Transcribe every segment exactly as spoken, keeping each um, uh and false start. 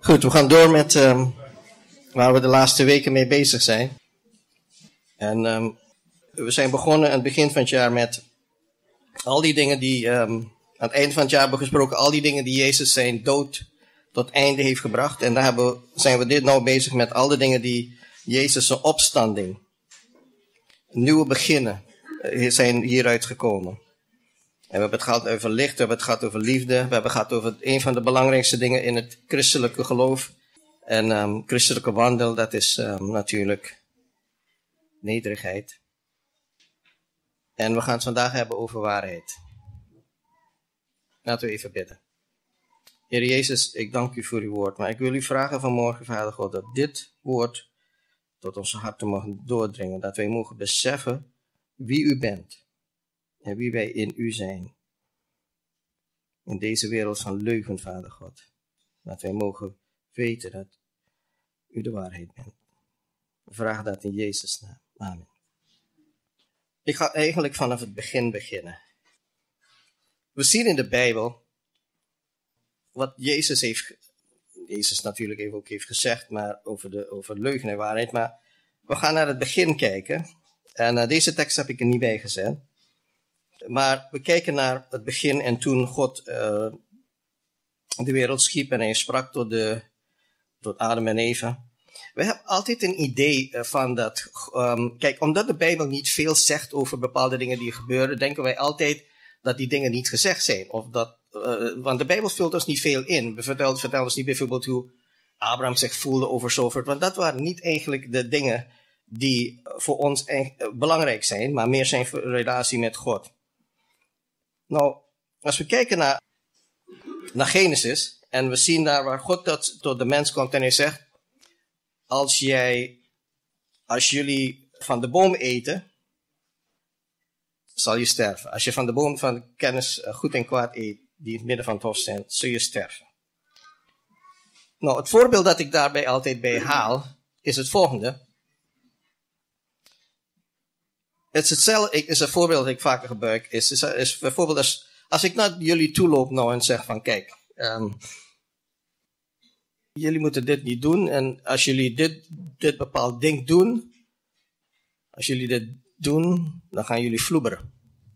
Goed, we gaan door met um, waar we de laatste weken mee bezig zijn. En um, we zijn begonnen aan het begin van het jaar met al die dingen die, um, aan het einde van het jaar hebben we gesproken, al die dingen die Jezus zijn dood tot einde heeft gebracht. En daar hebben we, zijn we dit nou bezig met al die dingen die Jezus zijn opstanding, nieuwe beginnen, zijn hieruit gekomen. En we hebben het gehad over licht, we hebben het gehad over liefde, we hebben het gehad over een van de belangrijkste dingen in het christelijke geloof. En um, christelijke wandel, dat is um, natuurlijk nederigheid. En we gaan het vandaag hebben over waarheid. Laten we even bidden. Heer Jezus, ik dank u voor uw woord, maar ik wil u vragen vanmorgen, Vader God, dat dit woord tot onze harten mag doordringen. Dat wij mogen beseffen wie u bent en wie wij in u zijn. In deze wereld van leugen, Vader God. Dat wij mogen weten dat u de waarheid bent. We vragen dat in Jezus' naam. Amen. Ik ga eigenlijk vanaf het begin beginnen. We zien in de Bijbel wat Jezus heeft, Jezus natuurlijk even ook heeft gezegd, maar over, de, over leugen en waarheid. Maar we gaan naar het begin kijken. En uh, deze tekst heb ik er niet bij gezet. Maar we kijken naar het begin en toen God uh, de wereld schiep en hij sprak tot, de, tot Adam en Eva. We hebben altijd een idee van dat, um, kijk, omdat de Bijbel niet veel zegt over bepaalde dingen die gebeuren, denken wij altijd dat die dingen niet gezegd zijn. Of dat, uh, want de Bijbel vult ons niet veel in. Vertel, vertel ons niet bijvoorbeeld hoe Abraham zich voelde over zover, want dat waren niet eigenlijk de dingen die voor ons belangrijk zijn, maar meer zijn relatie met God. Nou, als we kijken naar, naar Genesis, en we zien daar waar God tot, tot de mens komt en hij zegt, als jij, als jullie van de boom eten, zal je sterven. Als je van de boom van de kennis goed en kwaad eet, die in het midden van het hof zijn, zul je sterven. Nou, het voorbeeld dat ik daarbij altijd bij haal, is het volgende. Het is hetzelfde, is een voorbeeld dat ik vaker gebruik, is, is, is bijvoorbeeld als, als ik naar jullie toe loop nou en zeg van, kijk, um, jullie moeten dit niet doen en als jullie dit, dit bepaald ding doen, als jullie dit doen, dan gaan jullie vloeberen.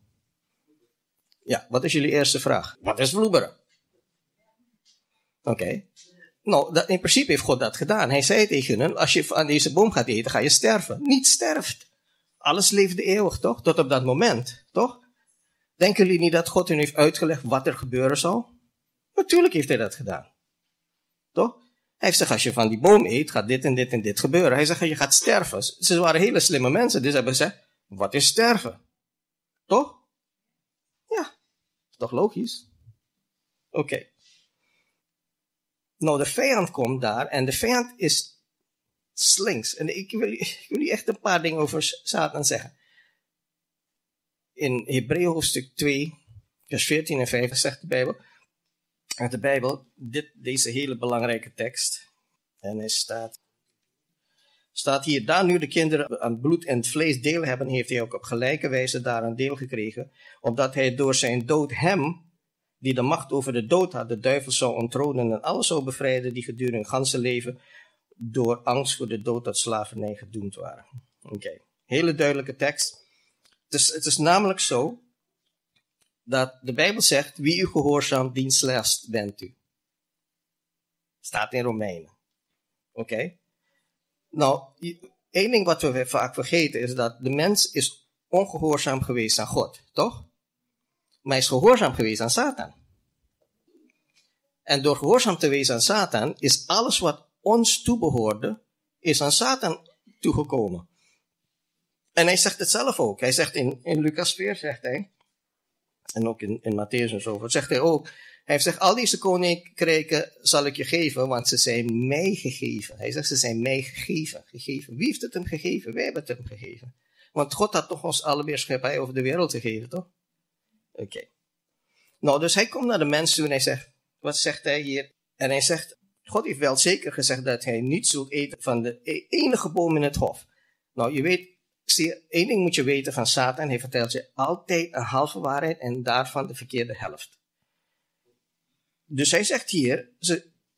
Ja, wat is jullie eerste vraag? Wat is vloeberen? Oké. Okay. Nou, dat, in principe heeft God dat gedaan. Hij zei tegen hen, als je aan deze boom gaat eten, ga je sterven. Niet sterft. Alles leefde eeuwig, toch? Tot op dat moment, toch? Denken jullie niet dat God hen heeft uitgelegd wat er gebeuren zou? Natuurlijk heeft hij dat gedaan. Toch? Hij heeft gezegd, als je van die boom eet, gaat dit en dit en dit gebeuren. Hij zegt, je gaat sterven. Ze waren hele slimme mensen, dus hebben gezegd, wat is sterven? Toch? Ja, is toch logisch? Oké. Okay. Nou, de vijand komt daar en de vijand is slinks. En ik wil, ik wil je echt een paar dingen over Satan zeggen. In Hebreeën hoofdstuk twee, vers veertien en vijftien zegt de Bijbel, uit de Bijbel, dit, deze hele belangrijke tekst. En hij staat, staat hier, daar nu de kinderen aan bloed en vlees deel hebben, heeft hij ook op gelijke wijze daaraan deel gekregen, omdat hij door zijn dood hem, die de macht over de dood had, de duivel zou onttronen en alles zou bevrijden die gedurende hun ganse leven door angst voor de dood tot slavernij gedoemd waren. Oké, okay. Hele duidelijke tekst. Het is, het is namelijk zo dat de Bijbel zegt, wie u gehoorzaamt, diens last bent u. Staat in Romeinen. Oké. Okay. Nou, één ding wat we vaak vergeten is dat de mens is ongehoorzaam geweest aan God, toch? Maar hij is gehoorzaam geweest aan Satan. En door gehoorzaam te wezen aan Satan is alles wat ons toebehoorde, is aan Satan toegekomen. En hij zegt het zelf ook. Hij zegt in, in Lucas vier, zegt hij, en ook in, in Matthäus en zo, zegt hij ook, hij zegt, al deze koninkrijken zal ik je geven, want ze zijn mij gegeven. Hij zegt, ze zijn mij gegeven, gegeven. Wie heeft het hem gegeven? Wij hebben het hem gegeven. Want God had toch ons alle heerschappij over de wereld gegeven, toch? Oké. Okay. Nou, dus hij komt naar de mens toe en hij zegt, wat zegt hij hier? En hij zegt, God heeft wel zeker gezegd dat hij niet zult eten van de enige boom in het hof. Nou, je weet, één ding moet je weten van Satan. Hij vertelt je altijd een halve waarheid en daarvan de verkeerde helft. Dus hij zegt hier, ze,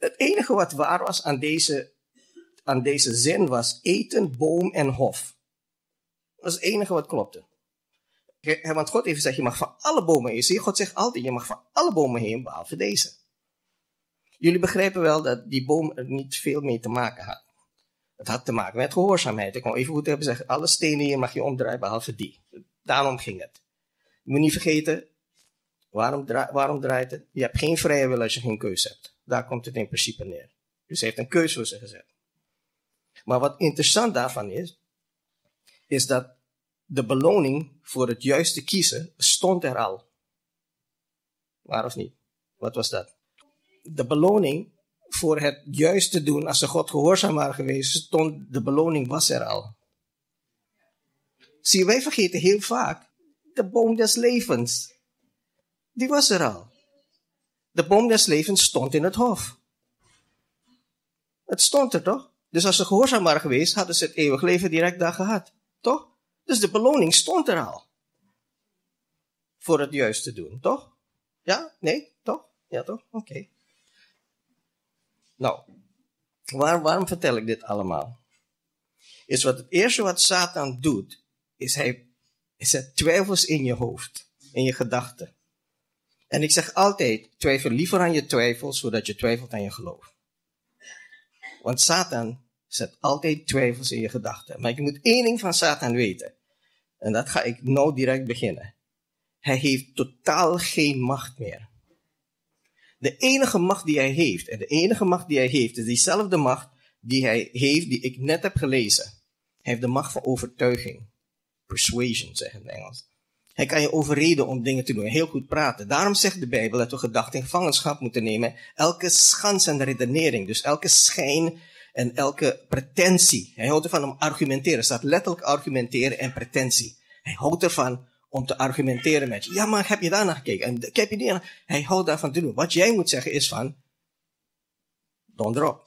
Het enige wat waar was aan deze, aan deze zin was eten, boom en hof. Dat is het enige wat klopte. Want God heeft gezegd, je mag van alle bomen heen. Zie, God zegt altijd, je mag van alle bomen heen, behalve deze. Jullie begrijpen wel dat die boom er niet veel mee te maken had. Het had te maken met gehoorzaamheid. Ik wil even goed hebben zeggen, alle stenen hier mag je omdraaien, behalve die. Daarom ging het. Je moet niet vergeten, waarom, dra- waarom draait het? Je hebt geen vrije wil als je geen keuze hebt. Daar komt het in principe neer. Dus hij heeft een keuze voor ze gezet. Maar wat interessant daarvan is, is dat de beloning voor het juiste kiezen stond er al. Waar of niet? Wat was dat? De beloning voor het juiste doen, als ze God gehoorzaam waren geweest, stond, de beloning was er al. Zie, wij vergeten heel vaak, de boom des levens, die was er al. De boom des levens stond in het hof. Het stond er toch? Dus als ze gehoorzaam waren geweest, hadden ze het eeuwig leven direct daar gehad. Toch? Dus de beloning stond er al. Voor het juiste doen, toch? Ja? Nee? Toch? Ja, toch? Oké. Okay. Nou, waar, waarom vertel ik dit allemaal? Is wat het eerste wat Satan doet, is hij zet twijfels in je hoofd, in je gedachten. En ik zeg altijd, twijfel liever aan je twijfels, zodat je twijfelt aan je geloof. Want Satan zet altijd twijfels in je gedachten. Maar je moet één ding van Satan weten. En dat ga ik nou direct beginnen. Hij heeft totaal geen macht meer. De enige macht die hij heeft, en de enige macht die hij heeft, is diezelfde macht die hij heeft, die ik net heb gelezen. Hij heeft de macht van overtuiging. Persuasion, zeggen in het Engels. Hij kan je overreden om dingen te doen. Heel goed praten. Daarom zegt de Bijbel dat we gedachten in gevangenschap moeten nemen. Elke schans en redenering. Dus elke schijn en elke pretentie. Hij houdt ervan om argumenteren. Er staat letterlijk argumenteren en pretentie. Hij houdt ervan om te argumenteren met je. Ja, maar heb je daarna gekeken? En heb je die aan? Hij houdt daarvan te doen. Wat jij moet zeggen is van, donder op.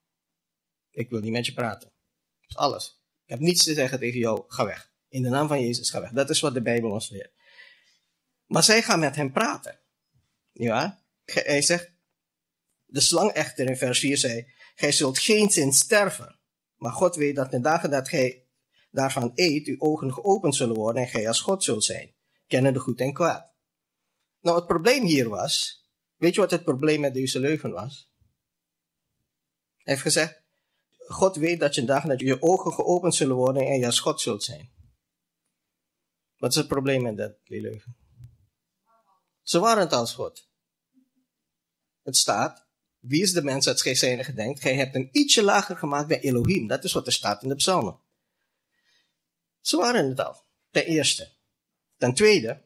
Ik wil niet met je praten. Dat is alles. Ik heb niets te zeggen tegen jou. Ga weg. In de naam van Jezus, ga weg. Dat is wat de Bijbel ons leert. Maar zij gaan met hem praten. Ja? Hij zegt, de slang echter in vers vier zei, gij zult geen zin sterven. Maar God weet dat de dagen dat gij daarvan eet, uw ogen geopend zullen worden en gij als God zult zijn. Kennende goed en kwaad. Nou, het probleem hier was, weet je wat het probleem met deze leugen was? Hij heeft gezegd, God weet dat je dagen dat je ogen geopend zullen worden en je als God zult zijn. Wat is het probleem met dat, die leugen? Ze waren het als God. Het staat, wie is de mens dat gij zijnde gedenkt? Gij hebt hem ietsje lager gemaakt dan Elohim. Dat is wat er staat in de psalmen. Ze waren het al. Ten eerste. Ten tweede.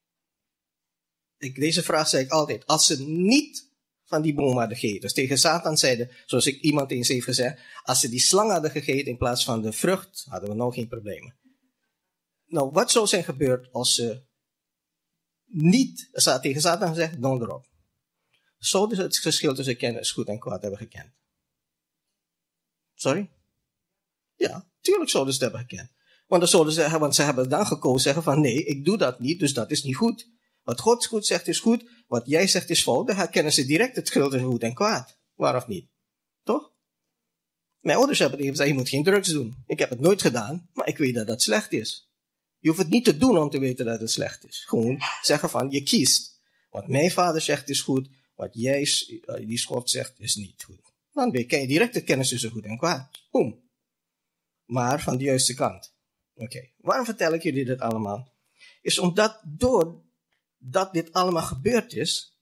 Ik, deze vraag zei ik altijd. Als ze niet van die boom hadden gegeten. Dus tegen Satan zeiden, zoals ik iemand eens heeft gezegd. Als ze die slang hadden gegeten in plaats van de vrucht, hadden we nou geen problemen. Nou, wat zou zijn gebeurd als ze niet, ze had tegen Satan gezegd, donder op. Zouden ze het verschil tussen kennis, goed en kwaad hebben gekend? Sorry? Ja, tuurlijk zouden ze het hebben gekend. Want, dan zouden ze, want ze hebben dan gekozen zeggen van nee, ik doe dat niet, dus dat is niet goed. Wat God goed zegt is goed, wat jij zegt is fout, dan herkennen ze direct het verschil tussen goed en kwaad. Waar of niet? Toch? Mijn ouders hebben tegen gezegd, je moet geen drugs doen. Ik heb het nooit gedaan, maar ik weet dat dat slecht is. Je hoeft het niet te doen om te weten dat het slecht is. Gewoon zeggen van, je kiest. Wat mijn vader zegt is goed, wat jij, die schot zegt, is niet goed. Dan ken je direct de kennis tussen goed en kwaad. Boom. Maar van de juiste kant. Oké, okay. Waarom vertel ik jullie dit allemaal? Is omdat doordat dit allemaal gebeurd is,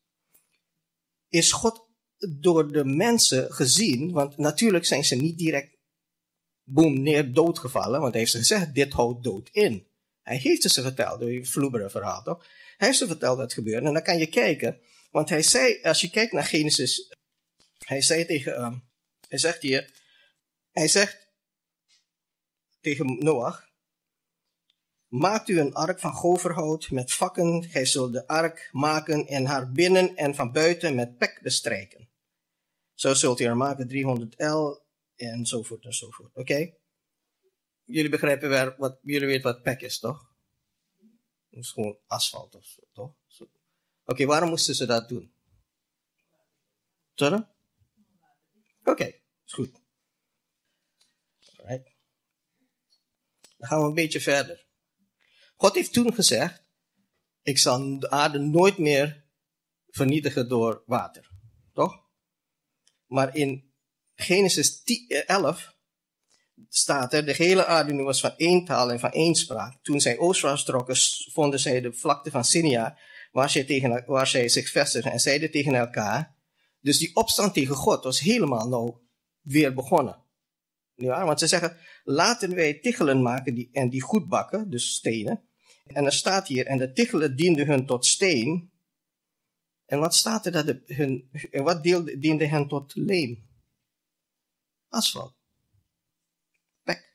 is God door de mensen gezien, want natuurlijk zijn ze niet direct, boom, neer doodgevallen, want hij heeft gezegd, dit houdt dood in. Hij heeft het ze verteld, door je vloebere verhaal, toch? Hij heeft ze verteld dat het gebeurde. En dan kan je kijken, want hij zei, als je kijkt naar Genesis, hij zei tegen, um, hij zegt hier, hij zegt tegen Noach, maakt u een ark van goverhout met vakken, gij zult de ark maken en haar binnen en van buiten met pek bestrijken. Zo zult u er maken driehonderd el enzovoort enzovoort, oké? Okay? Jullie begrijpen wel, wat, jullie weten wat pek is, toch? Het is gewoon asfalt of zo, toch? Oké, okay, waarom moesten ze dat doen? Sorry? Oké, okay, is goed. Alright. Dan gaan we een beetje verder. God heeft toen gezegd, ik zal de aarde nooit meer vernietigen door water. Toch? Maar in Genesis elf staat er, de hele aarde nu was van één taal en van één spraak. Toen zij oostwaarts trokken, vonden zij de vlakte van Sinear, waar zij, tegen, waar zij zich vestigden en zeiden tegen elkaar. Dus die opstand tegen God was helemaal nou weer begonnen. Ja, want ze zeggen, laten wij tichelen maken die, en die goed bakken, dus stenen. En er staat hier, en de tichelen dienden hun tot steen. En wat staat er dat de, hun, en wat deelde, diende hen tot leem? Asfalt. Pek.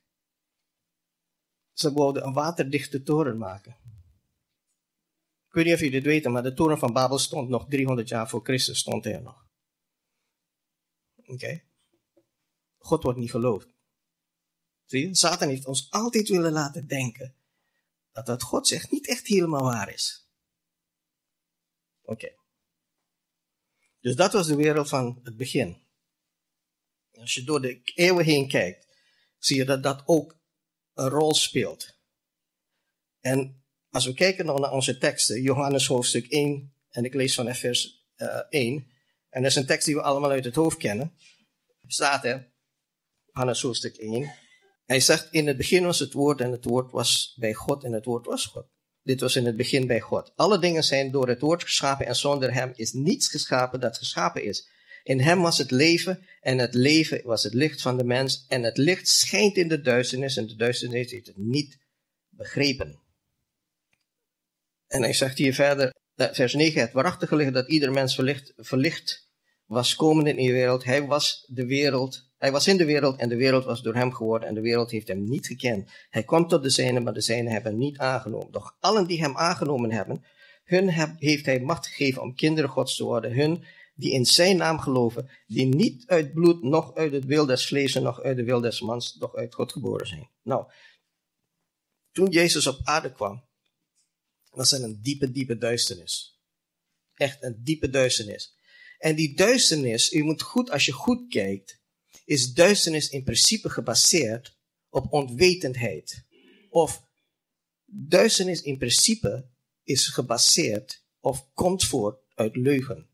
Ze wilden een waterdichte toren maken. Ik weet niet of jullie dit weten, maar de toren van Babel stond nog driehonderd jaar voor Christus, stond er nog. Oké. Okay. God wordt niet geloofd. Zie je? Satan heeft ons altijd willen laten denken dat wat God zegt niet echt helemaal waar is. Oké. Okay. Dus dat was de wereld van het begin. Als je door de eeuwen heen kijkt, zie je dat dat ook een rol speelt. En als we kijken naar onze teksten, Johannes hoofdstuk één, en ik lees vanaf vers uh, één, en dat is een tekst die we allemaal uit het hoofd kennen, staat er, Johannes hoofdstuk één, hij zegt, in het begin was het woord en het woord was bij God en het woord was God. Dit was in het begin bij God. Alle dingen zijn door het woord geschapen en zonder hem is niets geschapen dat geschapen is. In hem was het leven en het leven was het licht van de mens en het licht schijnt in de duisternis en de duisternis heeft het niet begrepen. En hij zegt hier verder, vers negen, het waarachtige licht dat ieder mens verlicht, verlicht was komen in de wereld. Hij was de wereld, hij was in de wereld en de wereld was door hem geworden en de wereld heeft hem niet gekend. Hij kwam tot de zijnen, maar de zijnen hebben hem niet aangenomen. Doch allen die hem aangenomen hebben, hun heb, heeft hij macht gegeven om kinderen Gods te worden. Hun die in zijn naam geloven, die niet uit bloed, noch uit het wil des vlees, noch uit de wil des mans, doch uit God geboren zijn. Nou, toen Jezus op aarde kwam, was er een diepe, diepe duisternis. Echt een diepe duisternis. En die duisternis, u moet goed, als je goed kijkt, is duisternis in principe gebaseerd op onwetendheid. Of duisternis in principe is gebaseerd of komt voort uit leugen.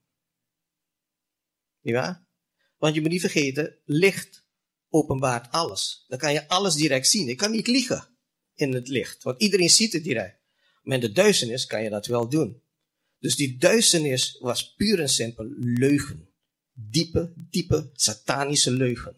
Ja? Want je moet niet vergeten, licht openbaart alles. Dan kan je alles direct zien. Je kan niet liegen in het licht, want iedereen ziet het direct. Maar in de duisternis kan je dat wel doen. Dus die duisternis was puur en simpel leugen. Diepe, diepe, satanische leugen.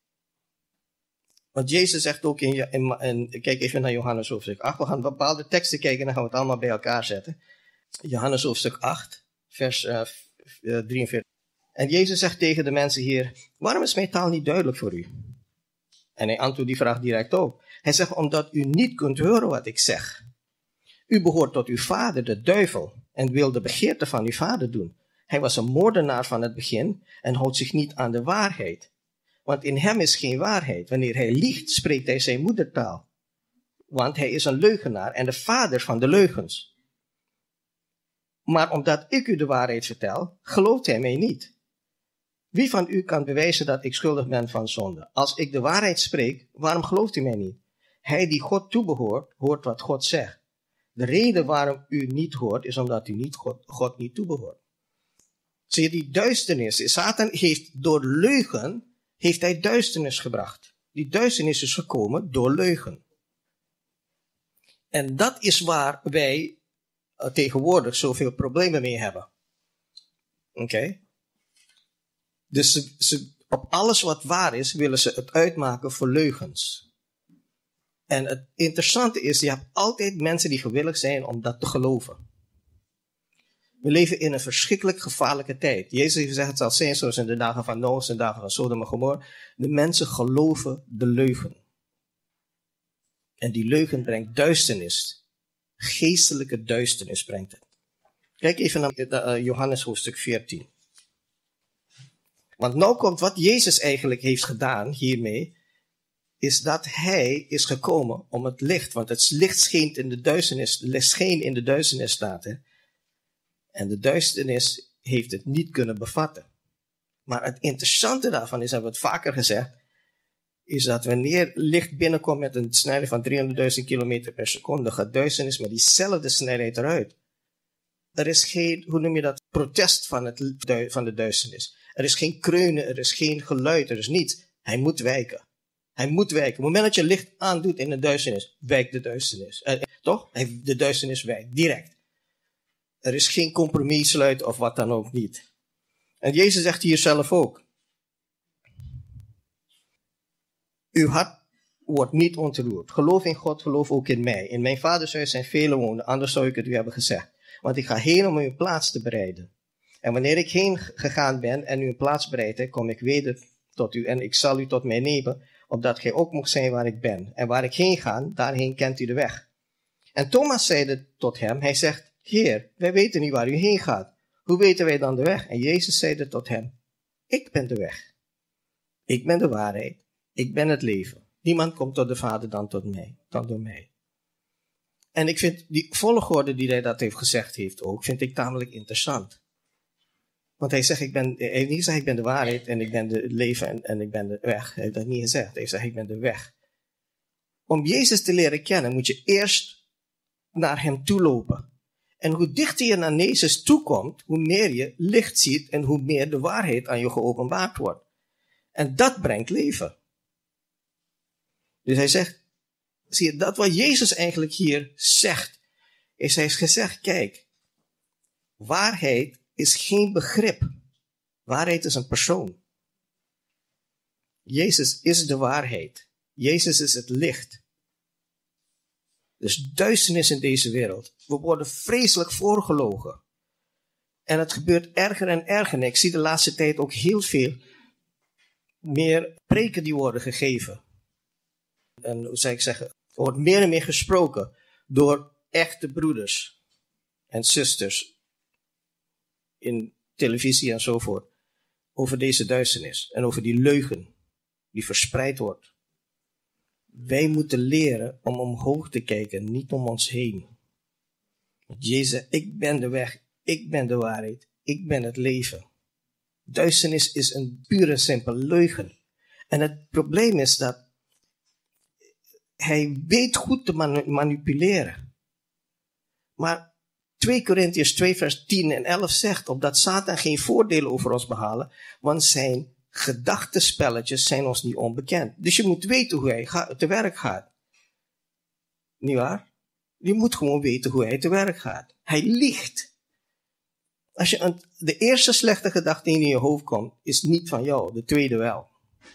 Want Jezus zegt ook in, in, in kijk even naar Johannes hoofdstuk acht. We gaan bepaalde teksten kijken en dan gaan we het allemaal bij elkaar zetten. Johannes hoofdstuk acht, vers uh, drieënveertig. En Jezus zegt tegen de mensen hier, waarom is mijn taal niet duidelijk voor u? En hij antwoordt die vraag direct op. Hij zegt, omdat u niet kunt horen wat ik zeg. U behoort tot uw vader, de duivel, en wil de begeerte van uw vader doen. Hij was een moordenaar van het begin en houdt zich niet aan de waarheid. Want in hem is geen waarheid. Wanneer hij liegt, spreekt hij zijn moedertaal. Want hij is een leugenaar en de vader van de leugens. Maar omdat ik u de waarheid vertel, gelooft hij mij niet. Wie van u kan bewijzen dat ik schuldig ben van zonde? Als ik de waarheid spreek, waarom gelooft u mij niet? Hij die God toebehoort, hoort wat God zegt. De reden waarom u niet hoort, is omdat u niet God, God niet toebehoort. Zie je, die duisternis, Satan heeft door leugen, heeft hij duisternis gebracht. Die duisternis is gekomen door leugen. En dat is waar wij uh, tegenwoordig zoveel problemen mee hebben. Oké? Okay? Dus ze, ze, op alles wat waar is, willen ze het uitmaken voor leugens. En het interessante is, je hebt altijd mensen die gewillig zijn om dat te geloven. We leven in een verschrikkelijk gevaarlijke tijd. Jezus heeft gezegd, het zal zijn zoals in de dagen van Noach en de dagen van Sodom en Gomorra. De mensen geloven de leugen. En die leugen brengt duisternis. Geestelijke duisternis brengt het. Kijk even naar Johannes hoofdstuk veertien. Want nou komt wat Jezus eigenlijk heeft gedaan hiermee, is dat hij is gekomen om het licht, want het licht scheen in de duisternis, licht scheen in de duisternis staat, hè? En de duisternis heeft het niet kunnen bevatten. Maar het interessante daarvan is, hebben we het vaker gezegd, is dat wanneer licht binnenkomt met een snelheid van driehonderdduizend kilometer per seconde, gaat duisternis met diezelfde snelheid eruit. Er is geen, hoe noem je dat, protest van, het, van de duisternis. Er is geen kreunen, er is geen geluid, er is niets. Hij moet wijken. Hij moet wijken. Op het moment dat je licht aandoet in de duisternis, wijkt de duisternis. Eh, toch? De duisternis wijkt, direct. Er is geen compromis sluit of wat dan ook niet. En Jezus zegt hier zelf ook. Uw hart wordt niet ontroerd. Geloof in God, geloof ook in mij. In mijn vaders huis zijn vele wonen, anders zou ik het u hebben gezegd. Want ik ga heen om u een plaats te bereiden. En wanneer ik heen gegaan ben en u een plaats bereid heb, kom ik weder tot u en ik zal u tot mij nemen, opdat gij ook mocht zijn waar ik ben. En waar ik heen ga, daarheen kent u de weg. En Thomas zeide tot hem, hij zegt, Heer, wij weten niet waar u heen gaat. Hoe weten wij dan de weg? En Jezus zeide tot hem, ik ben de weg. Ik ben de waarheid. Ik ben het leven. Niemand komt tot de Vader dan tot mij, dan door mij. En ik vind die volgorde die hij dat heeft gezegd heeft ook, vind ik tamelijk interessant. Want hij zegt, ik ben, hij heeft niet gezegd, ik ben de waarheid en ik ben de, het leven en, en ik ben de weg. Hij heeft dat niet gezegd. Hij heeft gezegd, ik ben de weg. Om Jezus te leren kennen, moet je eerst naar hem toe lopen. En hoe dichter je naar Jezus toekomt, hoe meer je licht ziet en hoe meer de waarheid aan je geopenbaard wordt. En dat brengt leven. Dus hij zegt, zie je, dat wat Jezus eigenlijk hier zegt, is hij heeft gezegd, kijk, waarheid is geen begrip. Waarheid is een persoon. Jezus is de waarheid. Jezus is het licht. Dus duisternis in deze wereld. We worden vreselijk voorgelogen. En het gebeurt erger en erger. En ik zie de laatste tijd ook heel veel meer preken die worden gegeven. En hoe zou ik zeggen, er wordt meer en meer gesproken door echte broeders en zusters in televisie en zo voort, over deze duisternis en over die leugen die verspreid wordt. Wij moeten leren om omhoog te kijken, niet om ons heen. Want Jezus zegt, ik ben de weg, ik ben de waarheid, ik ben het leven. Duisternis is een pure simpele leugen. En het probleem is dat hij weet goed te manu- manipuleren. Maar twee Korintiërs twee vers tien en elf zegt, opdat Satan geen voordelen over ons behalen, want zijn gedachtenspelletjes zijn ons niet onbekend. Dus je moet weten hoe hij ga- te werk gaat. Niet waar? Je moet gewoon weten hoe hij te werk gaat. Hij liegt. Als je een, de eerste slechte gedachte die in je hoofd komt, is niet van jou, de tweede wel.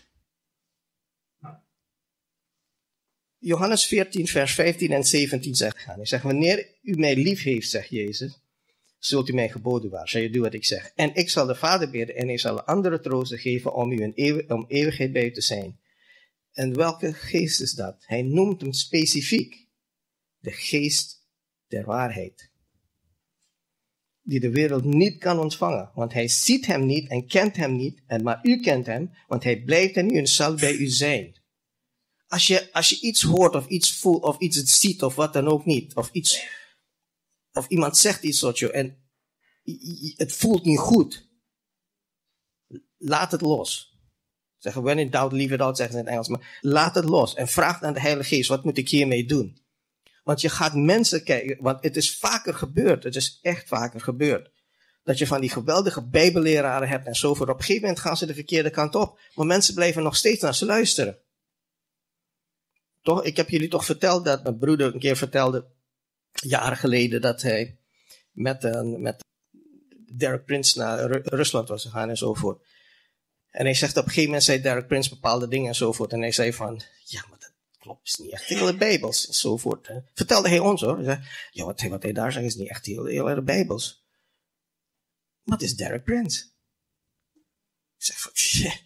Johannes veertien, vers vijftien en zeventien zegt gaan. Hij zegt, wanneer u mij lief heeft, zegt Jezus, zult u mij geboden waar. Zal je doen wat ik zeg. En ik zal de Vader bidden en hij zal andere troosten geven om u een eeuw, om eeuwigheid bij u te zijn. En welke geest is dat? Hij noemt hem specifiek. De geest der waarheid. Die de wereld niet kan ontvangen. Want hij ziet hem niet en kent hem niet. En maar u kent hem, want hij blijft in u en zal bij u zijn. Als je, als je iets hoort of iets voelt of iets ziet of wat dan ook niet. Of iets, of iemand zegt iets tot je en het voelt niet goed. Laat het los. Zeggen, when in doubt, leave it out, zeggen ze in het Engels. Maar laat het los en vraag aan de Heilige Geest, wat moet ik hiermee doen? Want je gaat mensen kijken, want het is vaker gebeurd. Het is echt vaker gebeurd. Dat je van die geweldige bijbelleraren hebt en zo voort. Op een gegeven moment gaan ze de verkeerde kant op. Maar mensen blijven nog steeds naar ze luisteren. Toch? Ik heb jullie toch verteld dat mijn broeder een keer vertelde, jaren geleden, dat hij met, uh, met Derek Prince naar Ru- Rusland was gegaan en zo voort. En hij zegt op een gegeven moment, zei Derek Prince bepaalde dingen en zo voort. En hij zei van, ja, maar dat klopt, is niet echt heel de Bijbels en zo voort. Vertelde hij ons hoor. Hij zei, ja, wat hij, wat hij daar zegt is niet echt heel, heel erg Bijbels. Wat is Derek Prince? Ik zeg van, shit.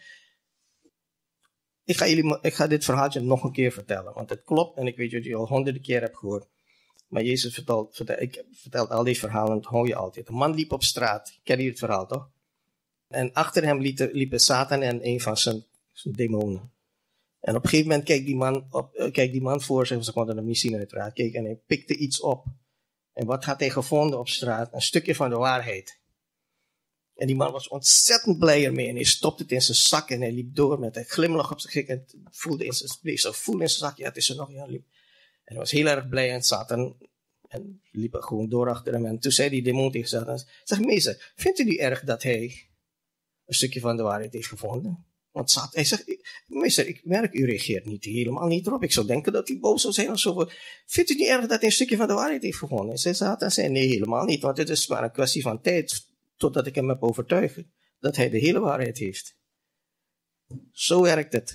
Ik ga, jullie, ik ga dit verhaaltje nog een keer vertellen, want het klopt en ik weet dat je al honderden keer hebt gehoord. Maar Jezus vertelt, vertel, ik vertel al die verhalen, dat hoor je altijd. Een man liep op straat, ken je het verhaal toch? En achter hem liepen, liepen Satan en een van zijn, zijn demonen. En op een gegeven moment keek die man, op, uh, keek die man voor zich, ze konden hem niet zien uiteraard, keek en hij pikte iets op. En wat had hij gevonden op straat? Een stukje van de waarheid. En die man was ontzettend blij ermee. En hij stopte het in zijn zak en hij liep door met een glimlach op zijn gezicht. En voelde in zijn, bleef zo voelen in zijn zak. Ja, het is er nog. Ja, liep. En hij was heel erg blij en zat en, en liep gewoon door achter hem. En toen zei die demon tegen Satan, zeg meester, vindt u niet erg dat hij een stukje van de waarheid heeft gevonden? Want Satan, hij zegt, meester, ik merk, u reageert niet helemaal niet erop. Ik zou denken dat hij boos zou zijn of zo. Vindt u niet erg dat hij een stukje van de waarheid heeft gevonden? En zei Satan, zei, nee, helemaal niet. Want het is maar een kwestie van tijd totdat ik hem heb overtuigen dat hij de hele waarheid heeft. Zo werkt het.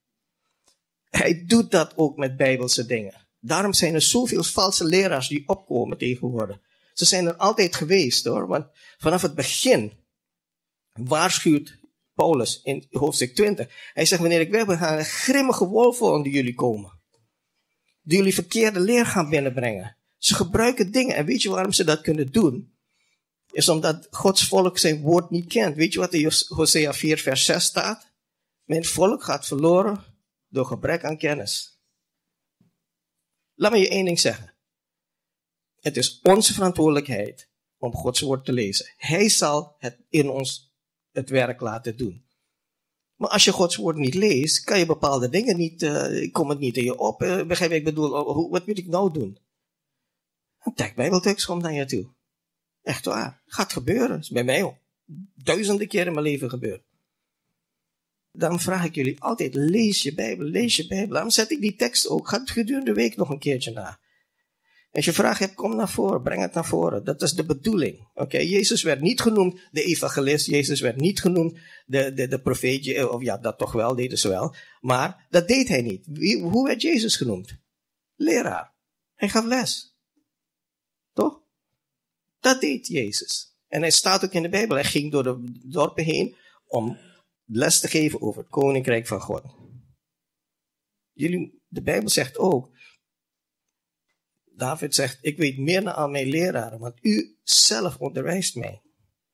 Hij doet dat ook met bijbelse dingen. Daarom zijn er zoveel valse leraars die opkomen tegenwoordig. Ze zijn er altijd geweest hoor, want vanaf het begin waarschuwt Paulus in hoofdstuk twintig. Hij zegt, wanneer ik weg ben, gaan er grimmige wolven onder jullie komen. Die jullie verkeerde leer gaan binnenbrengen. Ze gebruiken dingen. En weet je waarom ze dat kunnen doen? Is omdat Gods volk zijn woord niet kent. Weet je wat in Hosea vier vers zes staat? Mijn volk gaat verloren door gebrek aan kennis. Laat me je één ding zeggen. Het is onze verantwoordelijkheid om Gods woord te lezen. Hij zal het in ons het werk laten doen. Maar als je Gods woord niet leest, kan je bepaalde dingen niet, uh, komt het niet in je op. Uh, begrijp je, ik bedoel, uh, hoe, wat moet ik nou doen? Een tekst bijbeltekst komt naar je toe. Echt waar. Gaat gebeuren. Dat is bij mij ook duizenden keren in mijn leven gebeurd. Dan vraag ik jullie altijd, lees je Bijbel, lees je Bijbel. Daarom zet ik die tekst ook. Ga het gedurende de week nog een keertje na. Als je vraag hebt, kom naar voren, breng het naar voren. Dat is de bedoeling. Oké, okay? Jezus werd niet genoemd de evangelist. Jezus werd niet genoemd de, de, de profeetje. Of ja, dat toch wel, deden ze wel. Maar dat deed hij niet. Wie, hoe werd Jezus genoemd? Leraar. Hij gaf les. Toch? Dat deed Jezus. En hij staat ook in de Bijbel. Hij ging door de dorpen heen om les te geven over het koninkrijk van God. Jullie, de Bijbel zegt ook, David zegt, ik weet meer dan aan mijn leraren, want u zelf onderwijst mij.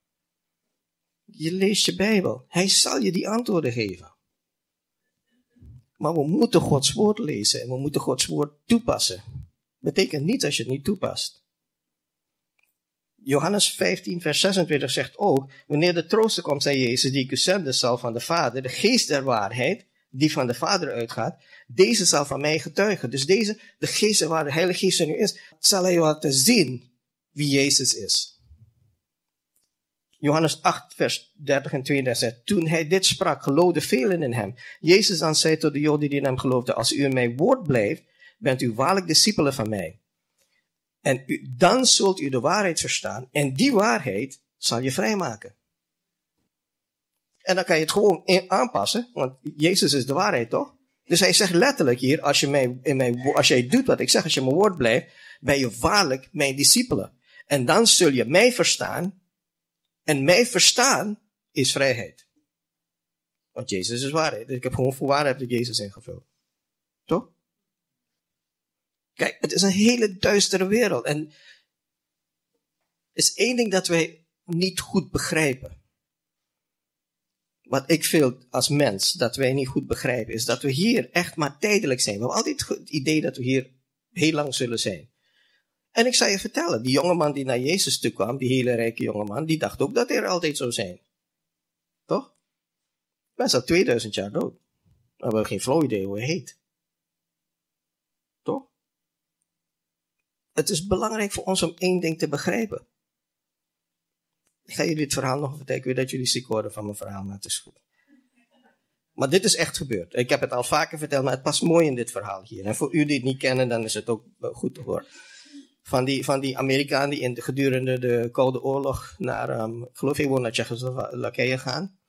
Je leest je Bijbel. Hij zal je die antwoorden geven. Maar we moeten Gods woord lezen en we moeten Gods woord toepassen. Betekent niet als je het niet toepast. Johannes vijftien vers zesentwintig zegt ook, wanneer de trooster komt, zei Jezus, die ik u zende, zal van de Vader, de geest der waarheid, die van de Vader uitgaat, deze zal van mij getuigen. Dus deze, de geest waar de Heilige Geest er nu is, zal hij laten zien wie Jezus is. Johannes acht vers dertig en tweeëndertig zegt, toen hij dit sprak, geloofden velen in hem. Jezus dan zei tot de Joden die in hem geloofden, als u in mijn woord blijft, bent u waarlijk discipelen van mij. En u, dan zult u de waarheid verstaan, en die waarheid zal je vrijmaken. En dan kan je het gewoon in, aanpassen, want Jezus is de waarheid, toch? Dus hij zegt letterlijk hier, als, je mij, in mijn, als jij doet wat ik zeg, als je mijn woord blijft, ben je waarlijk mijn discipelen. En dan zul je mij verstaan, en mij verstaan is vrijheid. Want Jezus is waarheid. Dus ik heb gewoon voor waarheid de Jezus ingevuld. Toch? Kijk, het is een hele duistere wereld. En er is één ding dat wij niet goed begrijpen. Wat ik vind als mens, dat wij niet goed begrijpen, is dat we hier echt maar tijdelijk zijn. We hebben altijd het idee dat we hier heel lang zullen zijn. En ik zal je vertellen, die jongeman die naar Jezus toe kwam, die hele rijke jongeman, die dacht ook dat hij er altijd zou zijn. Toch? Hij is al tweeduizend jaar dood. We hebben geen flauw idee hoe hij heet. Toch? Het is belangrijk voor ons om één ding te begrijpen. Ik ga jullie het verhaal nog vertellen. Ik weet dat jullie ziek worden van mijn verhaal, maar het is goed. Maar dit is echt gebeurd. Ik heb het al vaker verteld, maar het past mooi in dit verhaal hier. En voor u die het niet kennen, dan is het ook goed te horen. Van die, van die Amerikanen die in de, gedurende de Koude Oorlog naar, um, ik geloof hij woont naar Tsjechoslowakije gaan.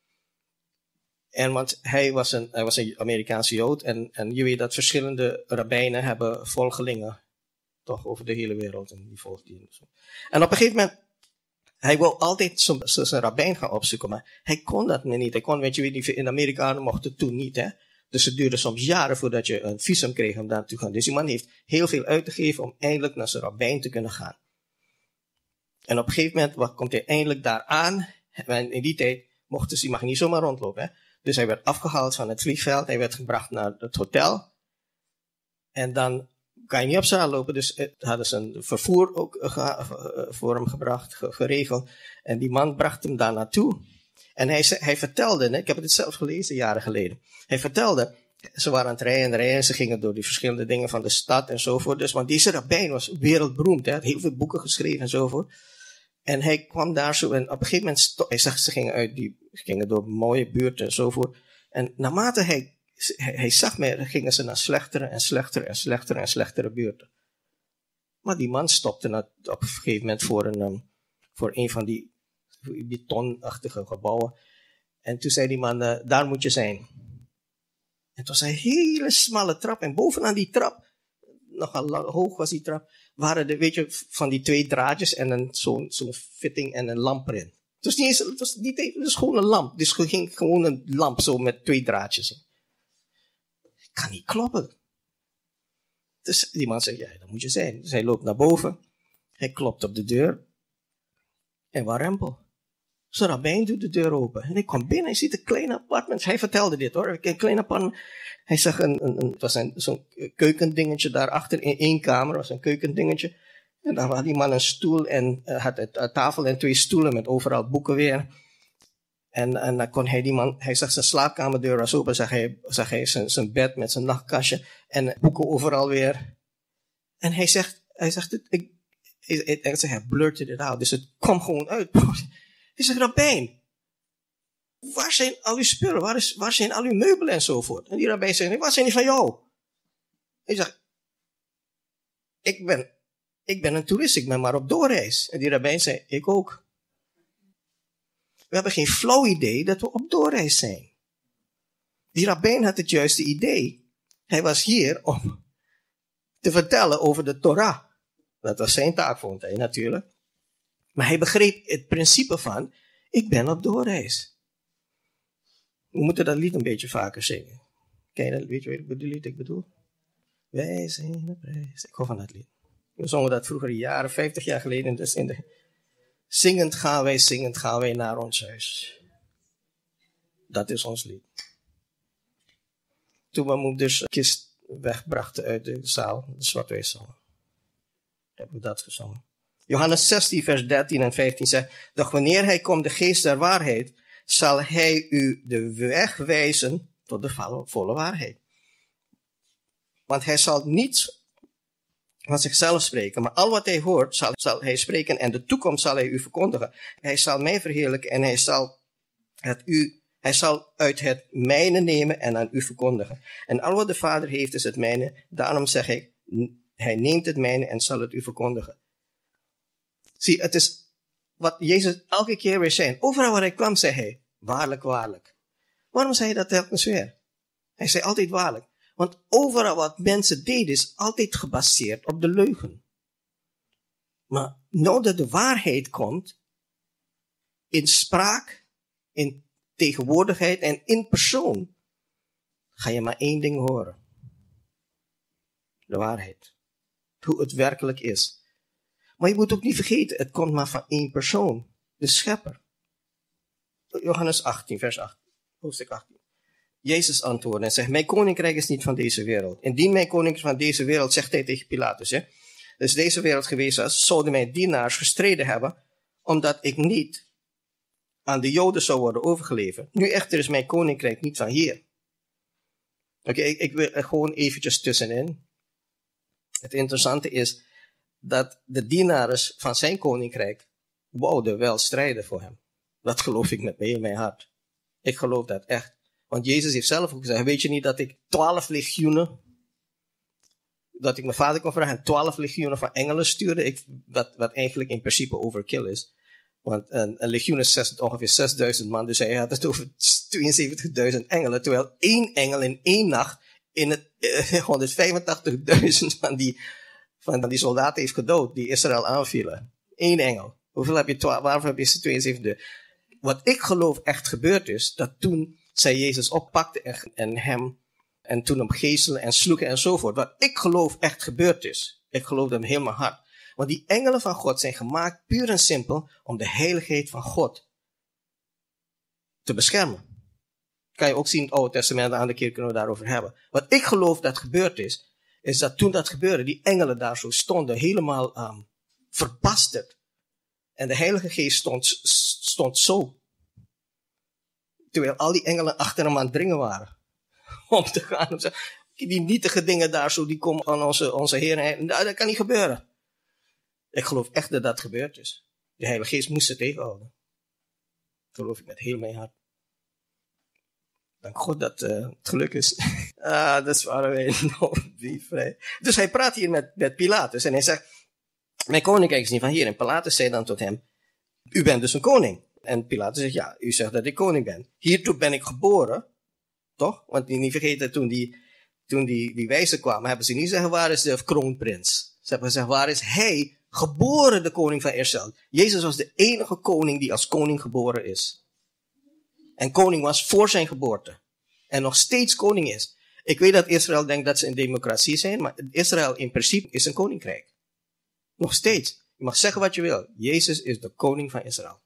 En want hij was een, hij was een Amerikaanse Jood. En, en je weet dat verschillende rabbijnen hebben volgelingen. Toch over de hele wereld. En die volgt die. En op een gegeven moment, hij wil altijd zijn rabbijn gaan opzoeken, maar hij kon dat niet. Hij kon, weet je, weet niet, in Amerika mocht het toen niet, hè. Dus het duurde soms jaren voordat je een visum kreeg om daar te gaan. Dus die man heeft heel veel uit te geven om eindelijk naar zijn rabbijn te kunnen gaan. En op een gegeven moment wat, komt hij eindelijk daar aan. En in die tijd mocht hij mag niet zomaar rondlopen, hè. Dus hij werd afgehaald van het vliegveld. Hij werd gebracht naar het hotel. En dan kan je niet op zaal lopen. Dus het, hadden ze een vervoer ook uh, voor hem gebracht, geregeld. En die man bracht hem daar naartoe. En hij, hij vertelde, ik heb het zelf gelezen jaren geleden. Hij vertelde, ze waren aan het rijden en rijden. Ze gingen door die verschillende dingen van de stad enzovoort. Dus, want deze rabbijn was wereldberoemd. Hij had heel veel boeken geschreven enzovoort. En hij kwam daar zo en op een gegeven moment, sto- hij zag, ze gingen uit die, ze gingen door mooie buurten enzovoort. En naarmate hij, hij, hij zag meer, gingen ze naar slechtere en slechtere en slechtere en slechtere buurten. Maar die man stopte na, op een gegeven moment voor een, um, voor een van die betonachtige gebouwen. En toen zei die man, uh, daar moet je zijn. En het was een hele smalle trap. En bovenaan die trap, nogal lang, hoog was die trap, waren er, weet je, van die twee draadjes en een, zo'n, zo'n fitting en een lamp erin. Het was niet eens, het was niet eens, het was gewoon een lamp. Dus er ging gewoon een lamp zo met twee draadjes in. Kan niet kloppen. Dus die man zegt, ja, dat moet je zijn. Dus hij loopt naar boven. Hij klopt op de deur. En warempel. Zijn rabbijn doet de deur open. En hij komt binnen, hij ziet een klein appartement. Hij vertelde dit hoor, een klein appartement. Hij zag een, een, een, het was een, zo'n keukendingetje daarachter in één kamer, was een keukendingetje. En daar had die man een stoel en uh, had een tafel en twee stoelen met overal boeken weer. En, en dan kon hij die man, hij zag zijn slaapkamerdeur was open, zag hij, zag hij zijn, zijn bed met zijn nachtkastje en boeken overal weer. En hij zegt, hij zegt, het, ik, hij, hij, hij blurted it out, dus het kwam gewoon uit. Hij zegt, rabbijn, waar zijn al uw spullen? Waar, is, waar zijn al uw meubelen enzovoort? En die rabbijn zegt, waar zijn die van jou? Hij zegt, ik ben, ik ben een toerist, ik ben maar op doorreis. En die rabbijn zei, ik ook. We hebben geen flauw idee dat we op doorreis zijn. Die rabbijn had het juiste idee. Hij was hier om te vertellen over de Torah. Dat was zijn taak, vond hij natuurlijk. Maar hij begreep het principe van, ik ben op doorreis. We moeten dat lied een beetje vaker zingen. Ken je dat, weet je wat lied ik bedoel? Wij zijn op reis. Ik hou van dat lied. We zongen dat vroeger jaren, vijftig jaar geleden. Dus in de, zingend gaan wij, zingend gaan wij naar ons huis. Dat is ons lied. Toen mijn moeders de kist wegbrachten uit de zaal, dat is wat wij zongen. Hebben we dat gezongen. Johannes zestien, vers dertien en vijftien zegt, doch wanneer hij komt, de geest der waarheid, zal hij u de weg wijzen tot de volle waarheid. Want hij zal niet van zichzelf spreken, maar al wat hij hoort, zal, zal hij spreken en de toekomst zal hij u verkondigen. Hij zal mij verheerlijken en hij zal het u, hij zal uit het mijne nemen en aan u verkondigen. En al wat de Vader heeft is het mijne, daarom zeg ik, hij neemt het mijne en zal het u verkondigen. Zie, het is wat Jezus elke keer weer zei. Overal waar hij kwam, zei hij, waarlijk, waarlijk. Waarom zei hij dat telkens weer? Hij zei altijd waarlijk. Want overal wat mensen deden, is altijd gebaseerd op de leugen. Maar nou dat de waarheid komt, in spraak, in tegenwoordigheid en in persoon, ga je maar één ding horen. De waarheid. Hoe het werkelijk is. Maar je moet ook niet vergeten, het komt maar van één persoon. De schepper. Johannes achttien, vers acht. Hoofdstuk achttien. Jezus antwoordde en zegt, mijn koninkrijk is niet van deze wereld. Indien mijn koninkrijk van deze wereld, zegt hij tegen Pilatus, hè, dus deze wereld geweest was, zouden mijn dienaars gestreden hebben, omdat ik niet aan de Joden zou worden overgeleverd. Nu echter is mijn koninkrijk niet van hier. Oké, okay, ik, ik wil er gewoon eventjes tussenin. Het interessante is dat de dienaars van zijn koninkrijk wouden wel strijden voor hem. Dat geloof ik met heel mijn hart. Ik geloof dat echt. Want Jezus heeft zelf ook gezegd, weet je niet dat ik twaalf legioenen, dat ik mijn vader kon vragen, twaalf legioenen van engelen stuurde, ik, wat, wat eigenlijk in principe overkill is. Want een, een legioen is zes, ongeveer zesduizend man, dus hij had het over tweeënzeventigduizend engelen, terwijl één engel in één nacht in het uh, honderdvijfentachtigduizend van die, van die soldaten heeft gedood, die Israël aanvielen. Eén engel. Hoeveel heb je, waarvoor heb je tweeënzeventig? Wat ik geloof echt gebeurd is, dat toen zij Jezus oppakte en, en hem, en toen hem geestelen en sloegen enzovoort. Wat ik geloof echt gebeurd is. Ik geloof dat heel mijn hart. Want die engelen van God zijn gemaakt puur en simpel om de heiligheid van God te beschermen. Kan je ook zien in het Oude Testament, de andere keer kunnen we daarover hebben. Wat ik geloof dat gebeurd is, is dat toen dat gebeurde, die engelen daar zo stonden, helemaal um, verbasterd. En de Heilige Geest stond, stond zo. Terwijl al die engelen achter hem aan het dringen waren. Om te gaan. Die nietige dingen daar zo, die komen aan onze, onze Heer. Nou, dat kan niet gebeuren. Ik geloof echt dat dat gebeurd is. De Heilige Geest moest ze tegenhouden. Dat geloof ik met heel mijn hart. Dank God dat uh, het geluk is. Ah, dat is waar wij nog wie vrij. Dus hij praat hier met, met Pilatus en hij zegt, mijn koninkrijk is niet van hier. En Pilatus zei dan tot hem, u bent dus een koning. En Pilatus zegt, ja, u zegt dat ik koning ben. Hiertoe ben ik geboren, toch? Want niet vergeten, toen die, toen die, die wijzen kwamen, hebben ze niet gezegd, waar is de kroonprins? Ze hebben gezegd, waar is hij, geboren de koning van Israël? Jezus was de enige koning die als koning geboren is. En koning was voor zijn geboorte. En nog steeds koning is. Ik weet dat Israël denkt dat ze een democratie zijn, maar Israël in principe is een koninkrijk. Nog steeds. Je mag zeggen wat je wil. Jezus is de koning van Israël.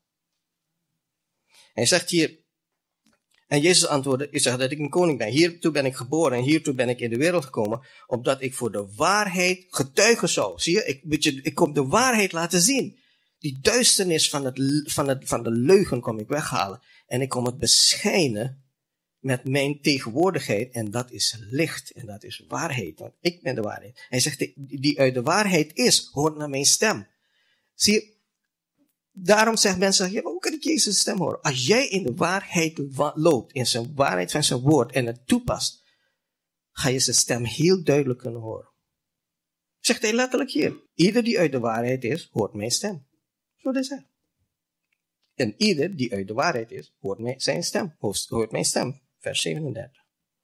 Hij zegt hier, en Jezus antwoordde, ik zeg dat ik een koning ben. Hiertoe ben ik geboren en hiertoe ben ik in de wereld gekomen, opdat ik voor de waarheid getuigen zou. Zie je, ik, weet je, ik kom de waarheid laten zien. Die duisternis van, het, van, het, van de leugen kom ik weghalen. En ik kom het beschijnen met mijn tegenwoordigheid. En dat is licht. En dat is waarheid. Want ik ben de waarheid. Hij zegt, die, die uit de waarheid is, hoort naar mijn stem. Zie je, daarom zeggen mensen, ja, hoe kan ik Jezus' stem horen? Als jij in de waarheid loopt, in zijn waarheid van zijn woord en het toepast, ga je zijn stem heel duidelijk kunnen horen. Zegt hij letterlijk hier. Ieder die uit de waarheid is, hoort mijn stem. Zo dat zegt. En ieder die uit de waarheid is, hoort mijn, zijn stem. Hoort mijn stem. Vers zevenendertig.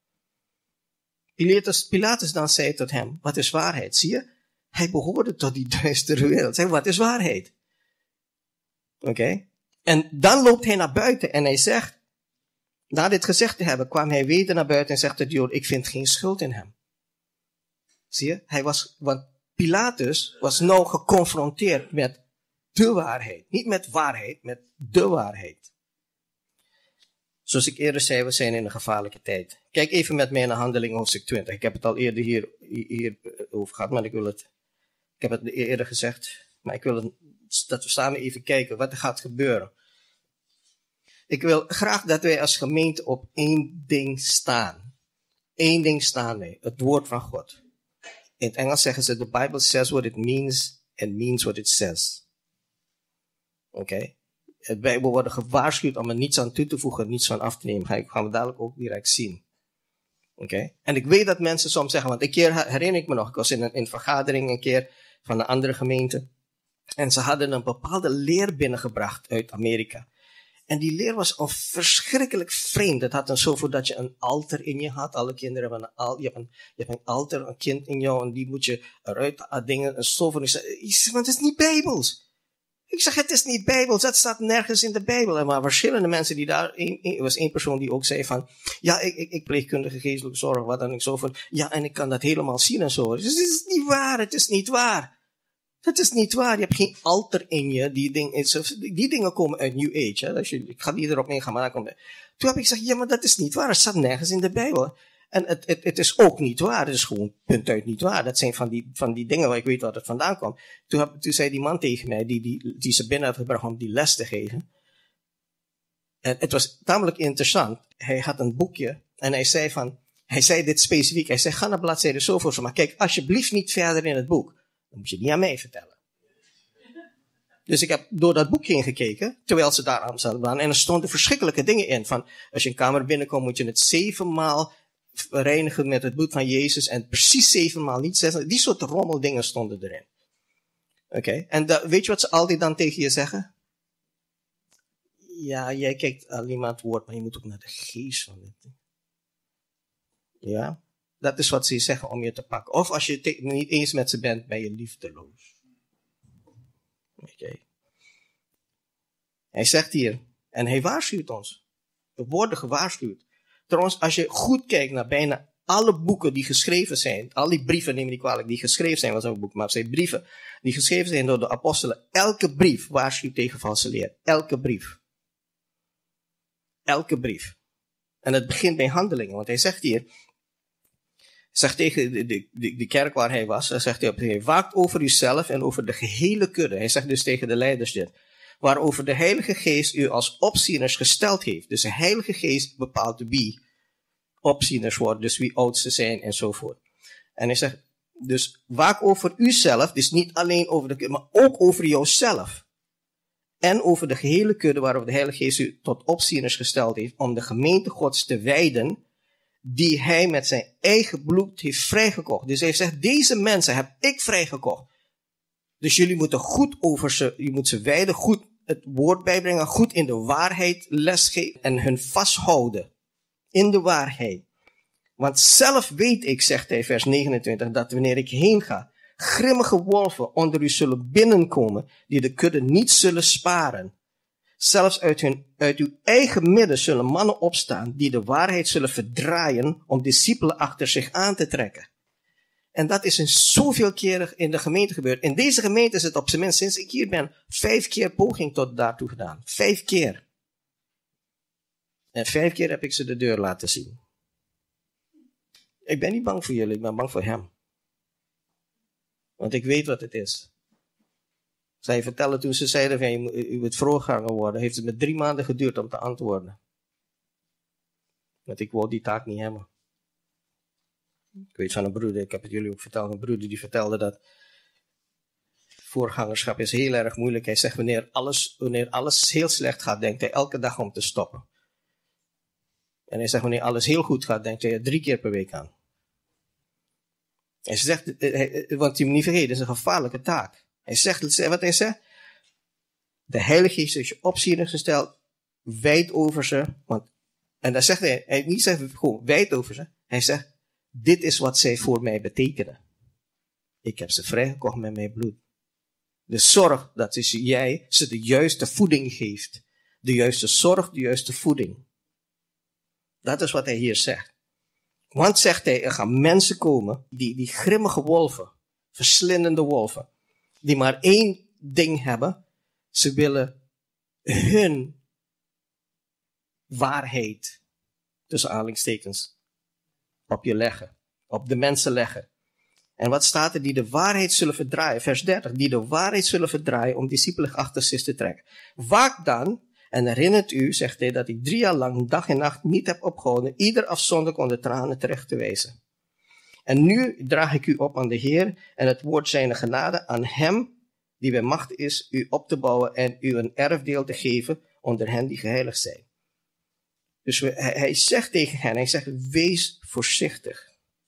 Pilatus, Pilatus dan zei tot hem, wat is waarheid? Zie je? Hij behoorde tot die duistere wereld. Hij zei, wat is waarheid? Oké. Okay. En dan loopt hij naar buiten en hij zegt, na dit gezegd te hebben, kwam hij weder naar buiten en zegt tot de Joden, ik vind geen schuld in hem. Zie je? Hij was, want Pilatus was nou geconfronteerd met de waarheid. Niet met waarheid, met de waarheid. Zoals ik eerder zei, we zijn in een gevaarlijke tijd. Kijk even met mij naar Handelingen hoofdstuk twintig. Ik heb het al eerder hier, hier over gehad, maar ik wil het, ik heb het eerder gezegd, maar ik wil het, dat we samen even kijken wat er gaat gebeuren. Ik wil graag dat wij als gemeente op één ding staan. Eén ding staan wij, het woord van God. In het Engels zeggen ze, the Bible says what it means and means what it says. Oké. Okay. Wij worden gewaarschuwd om er niets aan toe te voegen, niets van af te nemen. Gaan we dadelijk ook direct zien. Oké. Okay. En ik weet dat mensen soms zeggen, want een keer herinner ik me nog, ik was in een, in een vergadering een keer van een andere gemeente. En ze hadden een bepaalde leer binnengebracht uit Amerika. En die leer was al verschrikkelijk vreemd. Het had een zoveel dat je een altaar in je had. Alle kinderen hebben een altaar. Je hebt een, je hebt een altaar, een kind in jou. En die moet je eruit dingen. En zoveel. Ik zeg, maar het is niet bijbels. Ik zeg, het is niet bijbels. Dat staat nergens in de Bijbel. En maar verschillende mensen die daar. Er was één persoon die ook zei van. Ja, ik, ik, ik pleegkundige geestelijke zorg. Wat dan ik zo van. Ja, en ik kan dat helemaal zien en zo. Dus het is niet waar. Het is niet waar. Dat is niet waar. Je hebt geen altaar in je. Die, ding is, die dingen komen uit New Age. Hè? Als je, ik ga niet erop ingaan, maar daar komt het. Toen heb ik gezegd, ja, maar dat is niet waar. Het staat nergens in de Bijbel. En het, het, het is ook niet waar. Het is gewoon punt uit niet waar. Dat zijn van die, van die dingen waar ik weet waar het vandaan kwam. Toen, heb, toen zei die man tegen mij, die, die, die ze binnen had gebracht om die les te geven. En het was tamelijk interessant. Hij had een boekje en hij zei van, hij zei dit specifiek. Hij zei, ga naar bladzijde zoveel, maar kijk alsjeblieft niet verder in het boek. Dan moet je het niet aan mij vertellen. Dus ik heb door dat boek heen gekeken, terwijl ze daar aan zaten. En er stonden verschrikkelijke dingen in. Van, als je een kamer binnenkomt, moet je het zevenmaal reinigen met het bloed van Jezus. En precies zevenmaal niet zes. Die soort rommeldingen stonden erin. Oké. Okay. En da, weet je wat ze altijd dan tegen je zeggen? Ja, jij kijkt alleen maar het woord, maar je moet ook naar de geest van het. Ja. Dat is wat ze zeggen om je te pakken. Of als je het niet eens met ze bent, ben je liefdeloos. Oké. Okay. Hij zegt hier, en hij waarschuwt ons. We worden gewaarschuwd. Trouwens, als je goed kijkt naar bijna alle boeken die geschreven zijn, al die brieven, neem me niet kwalijk, die geschreven zijn, was ook een boek, maar het zijn brieven, die geschreven zijn door de apostelen. Elke brief waarschuwt tegen valse leer. Elke brief. Elke brief. En het begint bij Handelingen, want hij zegt hier, Zegt tegen de, de, de, de kerk waar hij was, zegt hij op hij waakt over uzelf en over de gehele kudde. Hij zegt dus tegen de leiders dit. Waarover de Heilige Geest u als opzieners gesteld heeft. Dus de Heilige Geest bepaalt wie opzieners worden, dus wie oudste zijn enzovoort. En hij zegt, dus waak over uzelf, dus niet alleen over de kudde, maar ook over jouzelf. En over de gehele kudde waarover de Heilige Geest u tot opzieners gesteld heeft, om de gemeente Gods te wijden, die hij met zijn eigen bloed heeft vrijgekocht. Dus hij zegt, deze mensen heb ik vrijgekocht. Dus jullie moeten goed over ze, je moet ze wijden, goed het woord bijbrengen, goed in de waarheid lesgeven en hun vasthouden. In de waarheid. Want zelf weet ik, zegt hij vers negenentwintig, dat wanneer ik heen ga, grimmige wolven onder u zullen binnenkomen, die de kudde niet zullen sparen. Zelfs uit, hun, uit uw eigen midden zullen mannen opstaan, die de waarheid zullen verdraaien om discipelen achter zich aan te trekken. En dat is in zoveel keren in de gemeente gebeurd. In deze gemeente is het op zijn minst, sinds ik hier ben, vijf keer poging tot daartoe gedaan. Vijf keer. En vijf keer heb ik ze de deur laten zien. Ik ben niet bang voor jullie, ik ben bang voor hem. Want ik weet wat het is. Zij vertellen toen ze zeiden van u, u moet voorganger worden, heeft het me drie maanden geduurd om te antwoorden. Want ik wou die taak niet hebben. Ik weet van een broeder, ik heb het jullie ook verteld, een broeder die vertelde dat voorgangerschap is heel erg moeilijk. Hij zegt wanneer alles, wanneer alles heel slecht gaat, denkt hij elke dag om te stoppen. En hij zegt wanneer alles heel goed gaat, denkt hij er drie keer per week aan. Hij zegt, want je moet niet vergeten, het is een gevaarlijke taak. Hij zegt, wat hij zegt, de Heilige Geest heeft je opzieners gesteld, wijd over ze, want, en dan zegt hij, hij niet zegt gewoon wijd over ze, hij zegt, dit is wat zij voor mij betekenen. Ik heb ze vrijgekocht met mijn bloed. Dus zorg dat ze, jij ze de juiste voeding geeft. De juiste zorg, de juiste voeding. Dat is wat hij hier zegt. Want zegt hij, er gaan mensen komen, die, die grimmige wolven, verslindende wolven, die maar één ding hebben. Ze willen hun waarheid, tussen aanhalingstekens, op je leggen. Op de mensen leggen. En wat staat er? Die de waarheid zullen verdraaien. Vers dertig. Die de waarheid zullen verdraaien om discipelen achter zich te trekken. Waak dan en herinnert u, zegt hij, dat ik drie jaar lang dag en nacht niet heb opgehouden, ieder afzonderlijk onder tranen terecht te wijzen. En nu draag ik u op aan de Heer en het woord zijner genade aan hem die bij macht is u op te bouwen en u een erfdeel te geven onder hen die geheiligd zijn. Dus we, hij, hij zegt tegen hen, hij zegt, wees voorzichtig.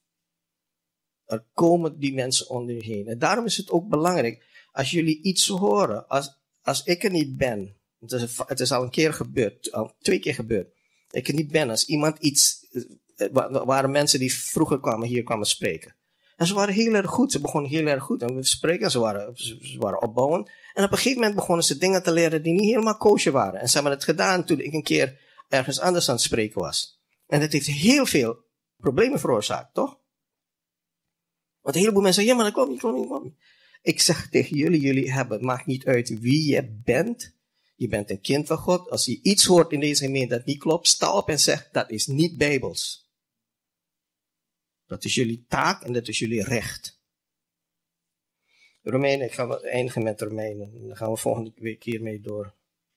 Er komen die mensen onder je heen. En daarom is het ook belangrijk, als jullie iets horen, als, als ik er niet ben, het is, het is al een keer gebeurd, al twee keer gebeurd, ik er niet ben, als iemand iets, er waren mensen die vroeger kwamen, hier kwamen spreken. En ze waren heel erg goed, ze begonnen heel erg goed. En we spreken, ze waren, ze waren opbouwend. En op een gegeven moment begonnen ze dingen te leren die niet helemaal kosher waren. En ze hebben het gedaan toen ik een keer ergens anders aan het spreken was. En dat heeft heel veel problemen veroorzaakt, toch? Want een heleboel mensen zeggen, ja, maar dat klopt niet, klopt niet, klopt niet. Ik zeg tegen jullie, jullie hebben, het maakt niet uit wie je bent. Je bent een kind van God. Als je iets hoort in deze gemeente dat niet klopt, sta op en zeg, dat is niet bijbels. Dat is jullie taak en dat is jullie recht. Romeinen, ik ga eindigen met Romeinen. Dan gaan we volgende week hiermee door.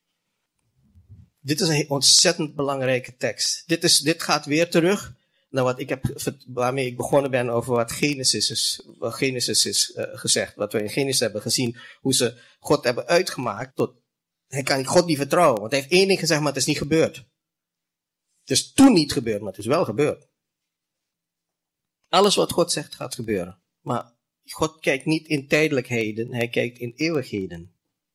Dit is een ontzettend belangrijke tekst. Dit, is, dit gaat weer terug naar wat ik heb, waarmee ik begonnen ben over wat Genesis is, wat Genesis is uh, gezegd. Wat we in Genesis hebben gezien, hoe ze God hebben uitgemaakt tot, hij kan God niet vertrouwen. Want hij heeft één ding gezegd, maar het is niet gebeurd. Het is toen niet gebeurd, maar het is wel gebeurd. Alles wat God zegt gaat gebeuren. Maar God kijkt niet in tijdelijkheden, hij kijkt in eeuwigheden.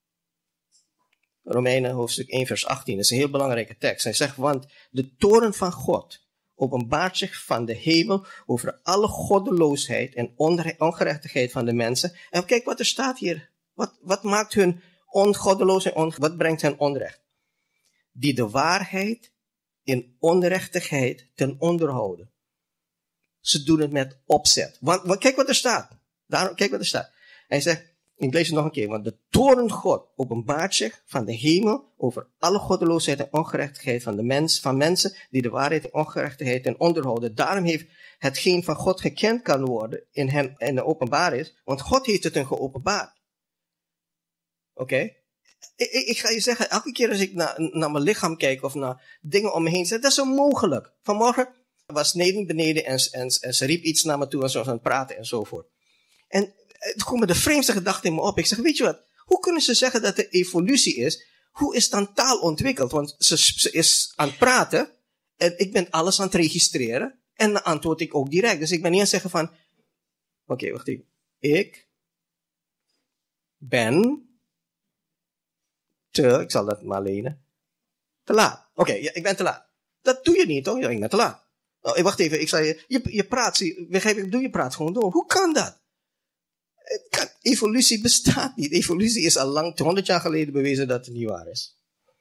Romeinen hoofdstuk één vers achttien, dat is een heel belangrijke tekst. Hij zegt, want de toorn van God openbaart zich van de hemel over alle goddeloosheid en ongerechtigheid van de mensen. En kijk wat er staat hier. Wat, wat maakt hun ongoddeloosheid, on, wat brengt hen onrecht? Die de waarheid in onrechtigheid ten onderhouden. Ze doen het met opzet. Want, want kijk wat er staat. Daarom, kijk wat er staat. Hij zegt, Ik lees het nog een keer. Want de toorn God openbaart zich van de hemel over alle goddeloosheid en ongerechtigheid van de mens, van mensen die de waarheid en ongerechtigheid en onderhouden. Daarom heeft hetgeen van God gekend kan worden in hem en de openbaar is, want God heeft het hun geopenbaard. Oké? Okay? Ik, ik, ik ga je zeggen, elke keer als ik naar, naar mijn lichaam kijk of naar dingen om me heen, zeg, dat is onmogelijk. Vanmorgen was Neding beneden en, en, en ze riep iets naar me toe en ze was aan het praten enzovoort. En het kwam me de vreemdste gedachte in me op. Ik zeg, weet je wat, hoe kunnen ze zeggen dat er evolutie is? Hoe is dan taal ontwikkeld? Want ze, ze is aan het praten en ik ben alles aan het registreren en dan antwoord ik ook direct. Dus ik ben niet aan het zeggen van, oké, okay, wacht even. Ik ben te, ik zal dat maar lenen, te laat. Oké, okay, ja, ik ben te laat. Dat doe je niet, toch? Ja, ik ben te laat. Oh, wacht even, ik zei je, je, je praat, zie, begrijp ik, doe je praat gewoon door. Hoe kan dat? Het kan, evolutie bestaat niet. Evolutie is al lang, honderd jaar geleden bewezen dat het niet waar is.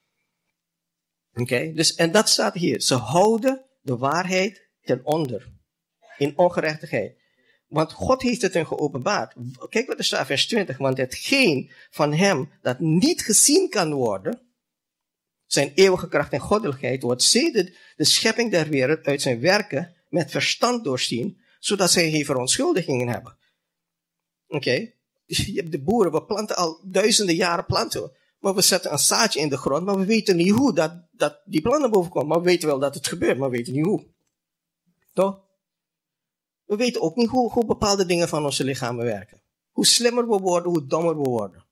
Oké, okay? Dus, en dat staat hier. Ze houden de waarheid ten onder. In ongerechtigheid. Want God heeft het hun geopenbaard. Kijk wat er staat, vers twintig. Want hetgeen van hem dat niet gezien kan worden, zijn eeuwige kracht en goddelijkheid, wordt sedert de schepping der wereld uit zijn werken met verstand doorzien, zodat zij geen verontschuldigingen hebben. Oké, okay. Je hebt de boeren, we planten al duizenden jaren planten. Maar we zetten een zaadje in de grond, maar we weten niet hoe dat, dat die plant naar boven komt. Maar we weten wel dat het gebeurt, maar we weten niet hoe. Toch? We weten ook niet hoe, hoe bepaalde dingen van onze lichamen werken. Hoe slimmer we worden, hoe dommer we worden.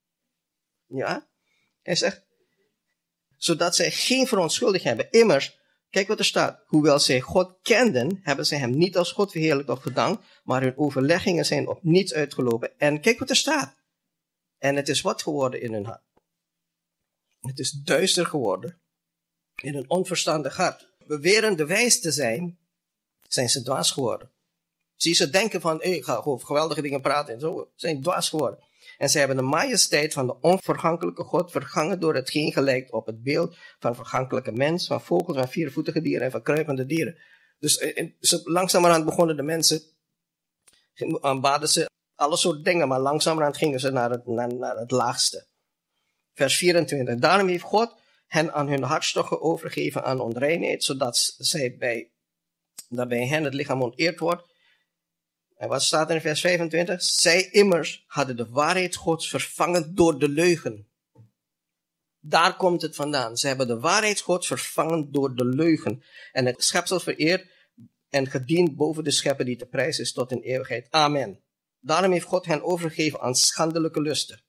Ja? Hij zegt, zodat zij geen verontschuldiging hebben. Immers, kijk wat er staat. Hoewel zij God kenden, hebben zij hem niet als God verheerlijkt of gedankt, maar hun overleggingen zijn op niets uitgelopen. En kijk wat er staat. En het is wat geworden in hun hart. Het is duister geworden in een onverstandig hart. Bewerende wijs te zijn, zijn ze dwaas geworden. Zie ze denken van, hey, ik ga over geweldige dingen praten en zo, zijn dwaas geworden. En ze hebben de majesteit van de onvergankelijke God vergangen door hetgeen gelijkt op het beeld van vergankelijke mens, van vogels, van viervoetige dieren en van kruipende dieren. Dus en, ze, langzamerhand begonnen de mensen, aanbaden ze alle soort dingen, maar langzamerhand gingen ze naar het, naar, naar het laagste. Vers vierentwintig. Daarom heeft God hen aan hun hartstochten overgegeven aan onreinheid, zodat zij bij, dat bij hen het lichaam onteerd wordt. En wat staat er in vers vijfentwintig? Zij immers hadden de waarheid Gods vervangen door de leugen. Daar komt het vandaan. Ze hebben de waarheid Gods vervangen door de leugen. En het schepsel vereerd en gediend boven de schepper die te prijs is tot in eeuwigheid. Amen. Daarom heeft God hen overgegeven aan schandelijke lusten.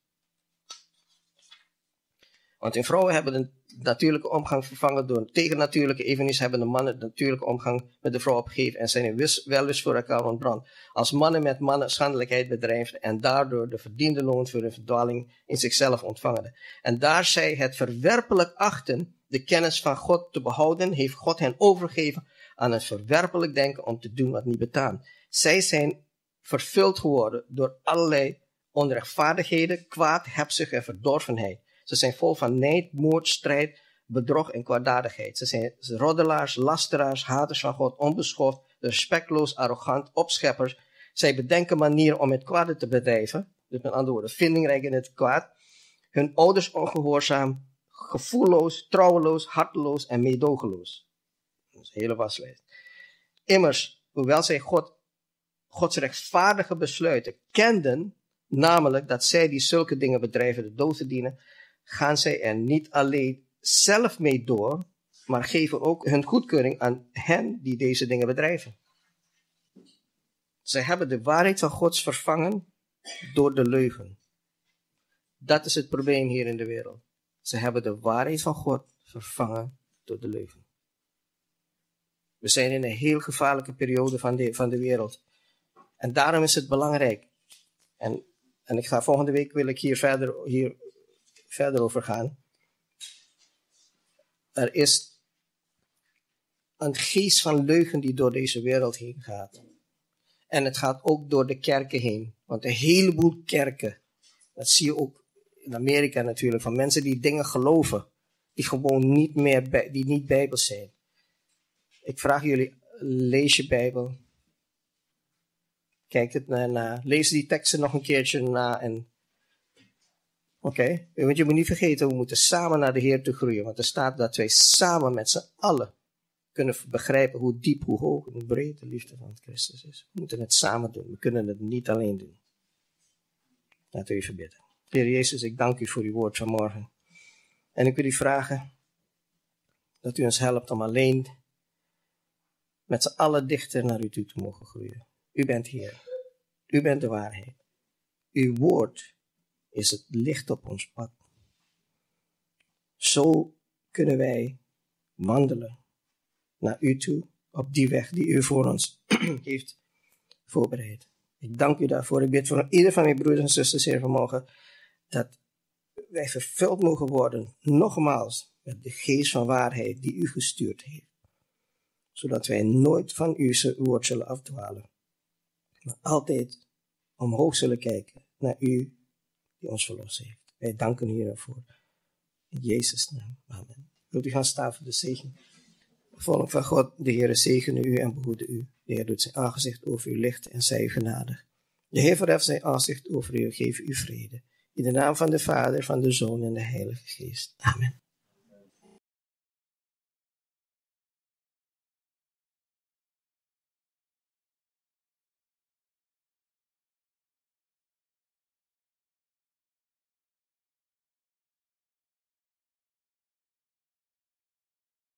Want in vrouwen hebben de natuurlijke omgang vervangen door een tegennatuurlijke, eveneens hebben de mannen de natuurlijke omgang met de vrouw opgegeven en zijn in wellust voor elkaar ontbrand. Als mannen met mannen schandelijkheid bedrijven en daardoor de verdiende loon voor hun verdwaling in zichzelf ontvangen. En daar zij het verwerpelijk achten de kennis van God te behouden, heeft God hen overgegeven aan het verwerpelijk denken om te doen wat niet betaamt. Zij zijn vervuld geworden door allerlei onrechtvaardigheden, kwaad, hebzucht en verdorvenheid. Ze zijn vol van nijd, moord, strijd, bedrog en kwaadaardigheid. Ze zijn roddelaars, lasteraars, haters van God, onbeschoft, respectloos, arrogant, opscheppers. Zij bedenken manieren om het kwade te bedrijven. Dus met andere woorden, vindingrijk in het kwaad. Hun ouders ongehoorzaam, gevoelloos, trouweloos, harteloos en meedogenloos. Dat is een hele waslijst. Immers, hoewel zij God, Gods rechtvaardige besluiten kenden, namelijk dat zij die zulke dingen bedrijven de dood verdienen, gaan zij er niet alleen zelf mee door, maar geven ook hun goedkeuring aan hen die deze dingen bedrijven. Zij hebben de waarheid van Gods vervangen door de leugen. Dat is het probleem hier in de wereld. Ze hebben de waarheid van God vervangen door de leugen. We zijn in een heel gevaarlijke periode van de, van de wereld. En daarom is het belangrijk. En, en ik ga volgende week wil ik hier verder, hier verder over gaan. Er is een geest van leugen die door deze wereld heen gaat. En het gaat ook door de kerken heen. Want een heleboel kerken, dat zie je ook in Amerika natuurlijk, van mensen die dingen geloven, die gewoon niet meer, bij, die niet bijbels zijn. Ik vraag jullie, lees je Bijbel. Kijk het na, na. Lees die teksten nog een keertje na en Oké? Okay? Want je moet niet vergeten, we moeten samen naar de Heer toe groeien. Want er staat dat wij samen met z'n allen kunnen begrijpen hoe diep, hoe hoog en hoe breed de liefde van Christus is. We moeten het samen doen. We kunnen het niet alleen doen. Laten we even bidden. Heer Jezus, ik dank u voor uw woord vanmorgen. En ik wil u vragen dat u ons helpt om alleen met z'n allen dichter naar u toe te mogen groeien. U bent Heer. U bent de waarheid. Uw woord is het licht op ons pad. Zo kunnen wij wandelen naar u toe op die weg die u voor ons heeft voorbereid. Ik dank u daarvoor. Ik bid voor ieder van mijn broeders en zusters hier vanmorgen dat wij vervuld mogen worden, nogmaals, met de geest van waarheid die u gestuurd heeft. Zodat wij nooit van uw woord zullen afdwalen, maar altijd omhoog zullen kijken naar u die ons verlost heeft. Wij danken u hiervoor. In Jezus' naam. Amen. Wilt u gaan staan voor de zegen? Volk van God, de Heer zegene u en behoede u. De Heer doet zijn aangezicht over u lichten en zij u genadig. De Heer verheft zijn aangezicht over u en geeft u vrede. In de naam van de Vader, van de Zoon en de Heilige Geest. Amen.